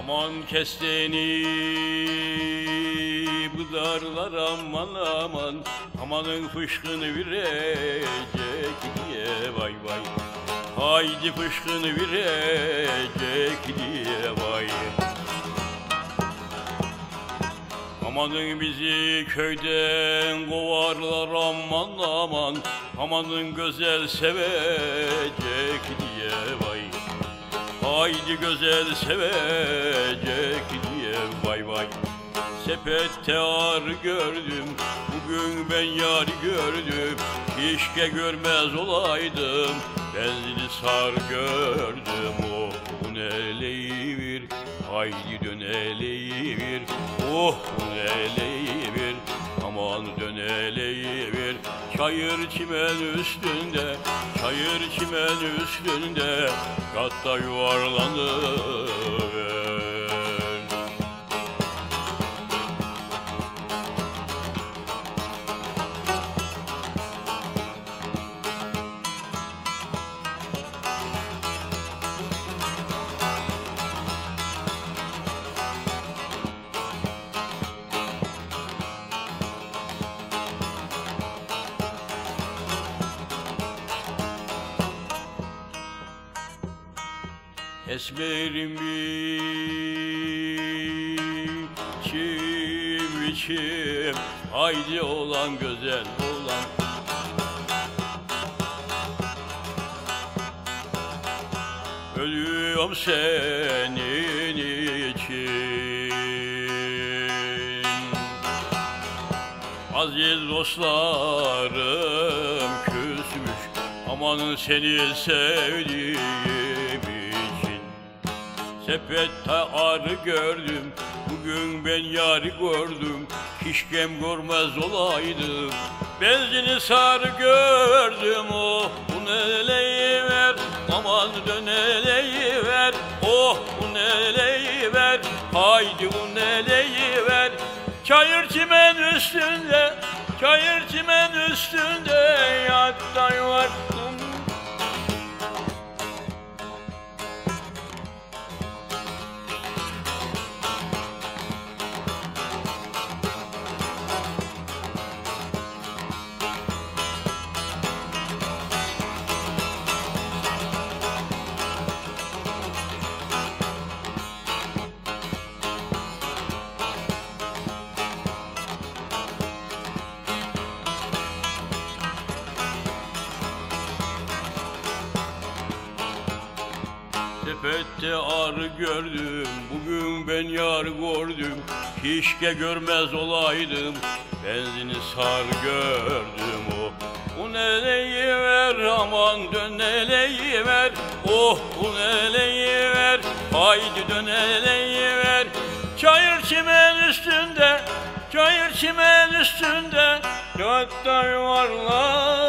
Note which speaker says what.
Speaker 1: Aman kesteni bu darlar aman aman, amanın fışkını verecek diye vay vay. Haydi fışkını verecek diye vay. Amanın bizi köyden kovarlar aman aman, amanın güzel sevecek diye vay. Haydi güzel sevecek diye vay vay. Sepette arı gördüm, bugün ben yarı gördüm. Keşke görmez olaydım, benzini sar gördüm. Oh uneleyivir, haydi döneleyivir. Oh uneleyivir, aman döneleyivir. Çayır çimen üstünde, çayır çimen üstünde, katta yuvarlanıver. Esmerim biçim biçim, haydi olan güzel olan. Ölüyorum senin için. Aziz dostlarım küsmüş, amanın seni sevdiğim. Sepette arı gördüm, bugün ben yarı gördüm. Keşkem görmez olaydım, benzini sarı gördüm. Oh uneleyiver, aman döneleyiver. Oh uneleyiver, haydi uneleyiver. Çayır çimen üstünde, çayır çimen üstünde, yatta yuvardım. Sepette arı gördüm, bugün ben yar gördüm. Keşke görmez olaydım, benzini sar gördüm. Oh uneleyiver, aman döneleyiver. Oh uneleyiver, haydi döneleyiver. Çayır çimen üstünde, çayır çimen üstünde, gökte yuvarlar.